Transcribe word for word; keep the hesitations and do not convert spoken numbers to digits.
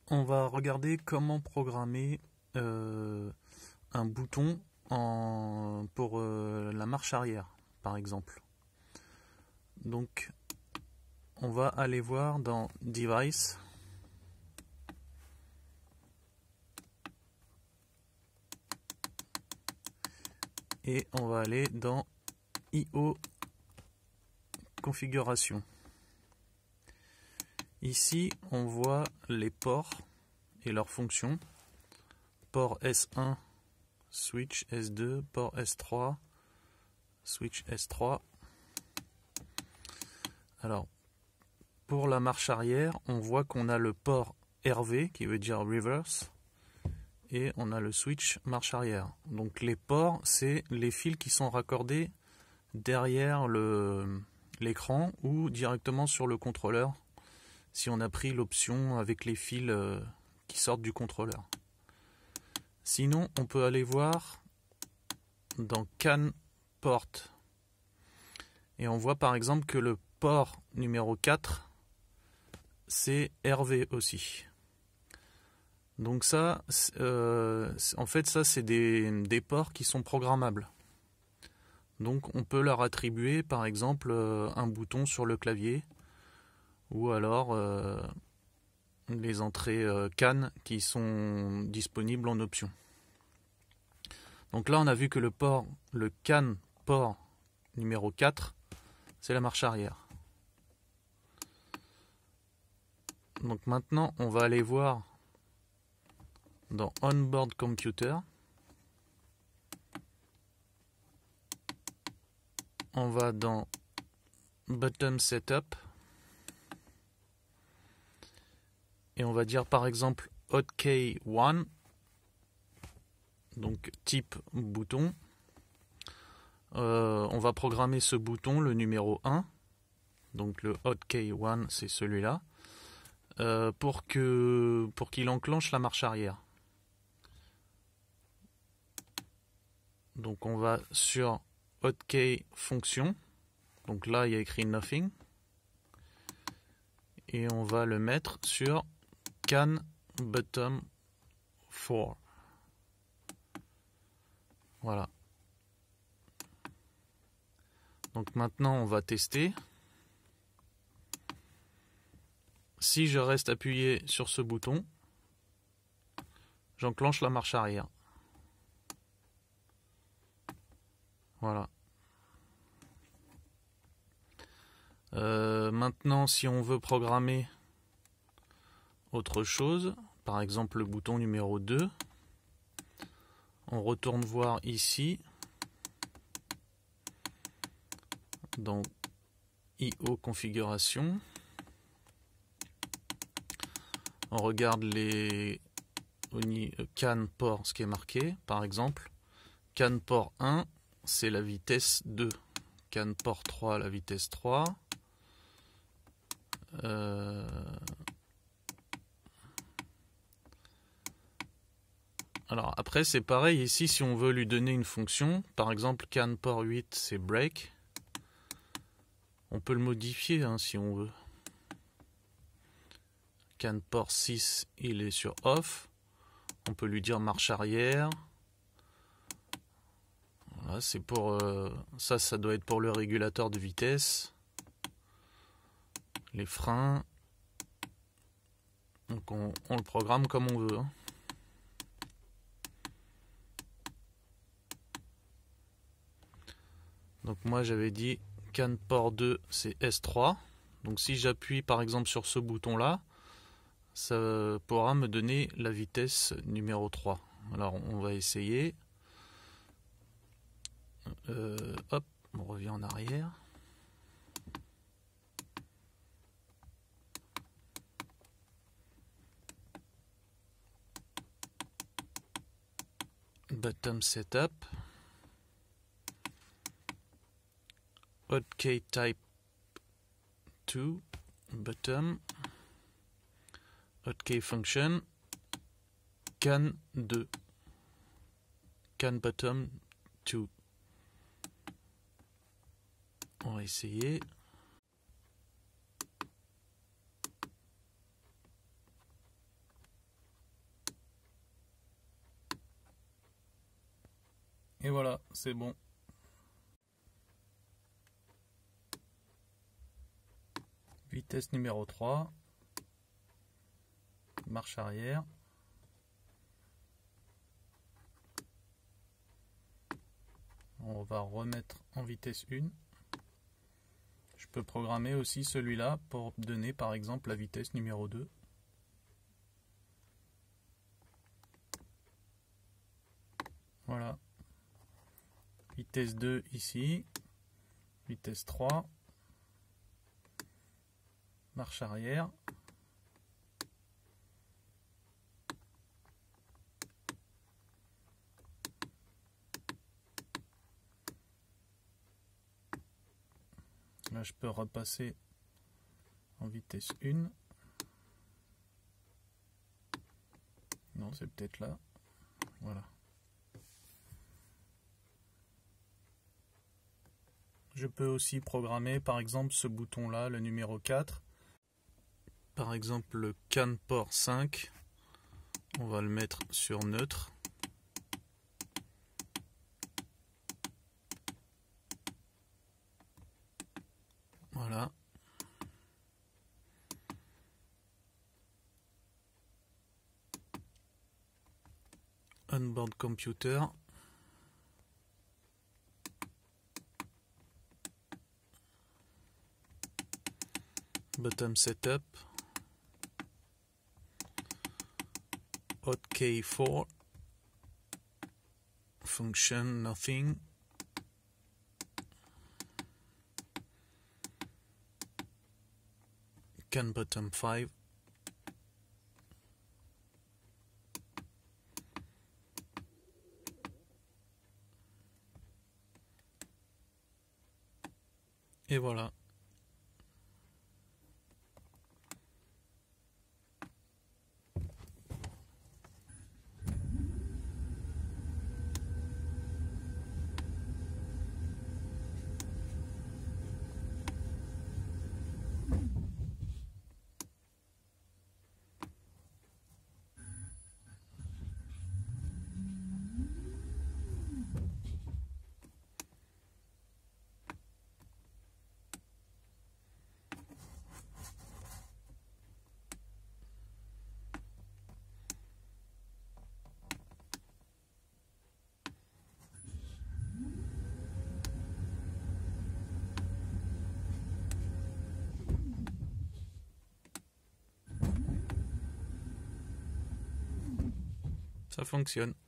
On va regarder comment programmer euh, un bouton en, pour euh, la marche arrière, par exemple. Donc, on va aller voir dans Device. Et on va aller dans I O Configuration. Ici, on voit les ports et leurs fonctions. Port S un, switch S deux, port S trois, switch S trois. Alors, pour la marche arrière, on voit qu'on a le port R V, qui veut dire reverse, et on a le switch marche arrière. Donc les ports, c'est les fils qui sont raccordés derrière le, l'écran ou directement sur le contrôleur, si on a pris l'option avec les fils euh, qui sortent du contrôleur. Sinon, on peut aller voir dans CAN port. Et on voit par exemple que le port numéro quatre, c'est R V aussi. Donc ça, euh, en fait, ça c'est des, des ports qui sont programmables. Donc on peut leur attribuer par exemple euh, un bouton sur le clavier ou alors euh, les entrées euh, CAN qui sont disponibles en option. Donc là on a vu que le port, le CAN port numéro quatre, c'est la marche arrière. Donc maintenant on va aller voir dans Onboard Computer. On va dans Button Setup. Et on va dire par exemple Hotkey un, donc type bouton. Euh, on va programmer ce bouton, le numéro un, donc le Hotkey un, c'est celui-là, euh, pour que pour qu'il enclenche la marche arrière. Donc on va sur Hotkey fonction, donc là il y a écrit nothing, et on va le mettre sur CAN bottom four. Voilà. Donc maintenant on va tester. Si je reste appuyé sur ce bouton, j'enclenche la marche arrière. Voilà. Euh, maintenant, si on veut programmer autre chose, par exemple le bouton numéro deux, on retourne voir ici, dans I O configuration. On regarde les CAN port, ce qui est marqué, par exemple. CAN port un, c'est la vitesse deux. CAN port trois, la vitesse trois. Euh... Alors après c'est pareil ici, si on veut lui donner une fonction, par exemple CAN port huit c'est break, on peut le modifier hein, si on veut. CAN port six il est sur off, on peut lui dire marche arrière. Voilà, c'est pour euh, ça, ça doit être pour le régulateur de vitesse, les freins. Donc on, on le programme comme on veut. Hein. Donc moi j'avais dit CAN port deux c'est S trois. Donc si j'appuie par exemple sur ce bouton là, ça pourra me donner la vitesse numéro trois. Alors on va essayer. Euh, hop, on revient en arrière. Bottom setup. Hotkey type two, bottom. Hotkey function. CAN deux. CAN bottom two. On va essayer. Et voilà, c'est bon. Vitesse numéro trois. Marche arrière. On va remettre en vitesse un. Je peux programmer aussi celui-là pour donner par exemple la vitesse numéro deux. Voilà. Vitesse deux ici. Vitesse trois. Marche arrière. Là, je peux repasser en vitesse un. Non, c'est peut-être là. Voilà. Je peux aussi programmer, par exemple, ce bouton-là, le numéro quatre. Par exemple, le CAN port cinq. On va le mettre sur neutre. Voilà. Onboard computer. Bottom setup. Hotkey four. Function nothing. CAN bottom five. Et voilà. Ça fonctionne.